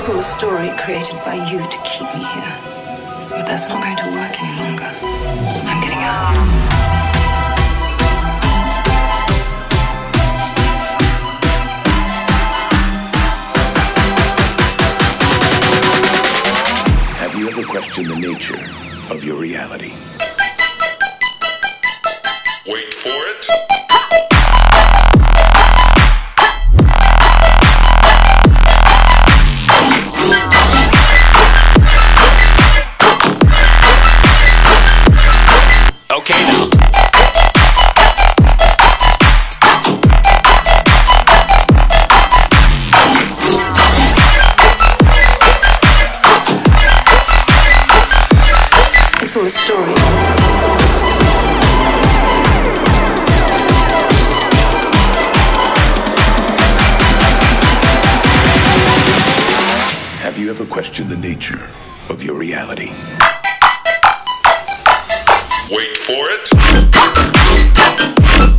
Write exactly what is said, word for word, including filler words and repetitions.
It's all a story created by you to keep me here. But that's not going to work any longer. I'm getting out. Have you ever questioned the nature of your reality? Wait for it. Okay now. It's all a story. Have you ever questioned the nature of your reality? Wait for it.